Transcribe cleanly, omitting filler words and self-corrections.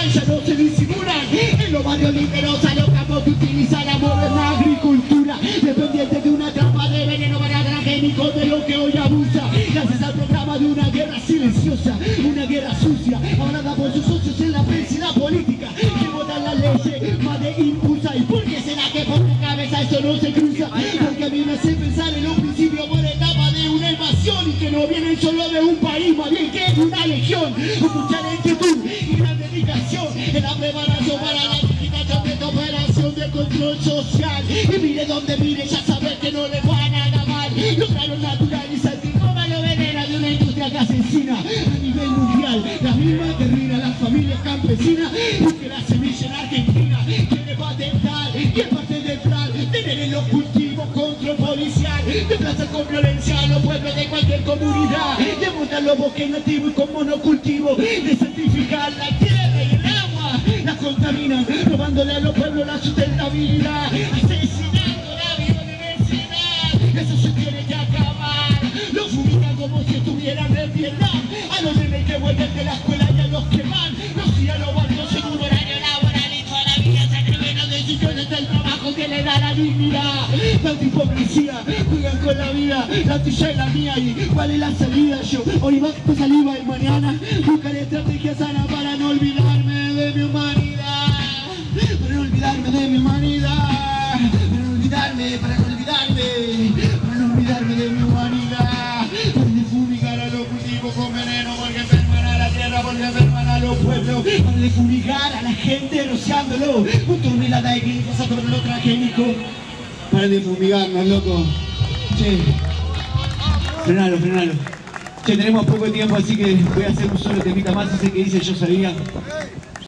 ya no se disimulan. En los barrios linderos a los campos que utilizan la moderna agricultura, dependientes de una trampa de veneno para transgénicos de lo que hoy abusa. Gracias al programa de una guerra silenciosa, una guerra sucia, hablada por sus socios en la prensa y la política, que votan las leyes más de impulsa. ¿Y por qué será que por tu cabeza eso no se cruza? Porque a mí me hace pensar en un principio por etapa de una invasión, y que no vienen solo de un país, más bien que es una legión, con mucha lentitud y gran dedicación en la preparación para la dignificación de esta operación de control social. Y mire donde mire, ya sabe que no le va a nada mal. Lograron naturalizar que coma lo venena de una industria que asesina a nivel mundial, la misma que arruina a las familias campesinas, y que la semilla en Argentina quiere patentar, y es parte del plan tener en los cultivos control policial, desplazar con violencia a los pueblos de cualquier comunidad, demontar los bosques nativos y con monocultivo, desertificar la tierra y el agua, la contaminan, robándole a los pueblos la sustentabilidad, asesinando la biodiversidad. Eso se tiene que acabar. Los fumigan como si estuvieran en Vietnam, a los nenes que vuelven de la escuela y a los que van, los días los barrios en un horario laboral, y toda la vida se atreven las decisiones del trabajo que le da la dignidad. Tanta hipocresía, juegan con la vida, la tuya y la mía, y cuál es la salida. Yo hoy bajo saliva y mañana buscaré estrategias sanas para no olvidarme de mi humanidad, para no olvidarme de mi humanidad, para no olvidarme, para no olvidarme, para no olvidarme de mi humanidad, para de fumigar a los cultivos con veneno, porque enferman a la tierra, porque enferman a los pueblos, para de fumigar a la gente rociándolo con toneladas de glifosato por lo transgénico. Para de fumigarnos, loco. Che, frenalo, frenalo. Che, tenemos poco tiempo, así que voy a hacer un solo temita más, ese que dice Yo Sabía.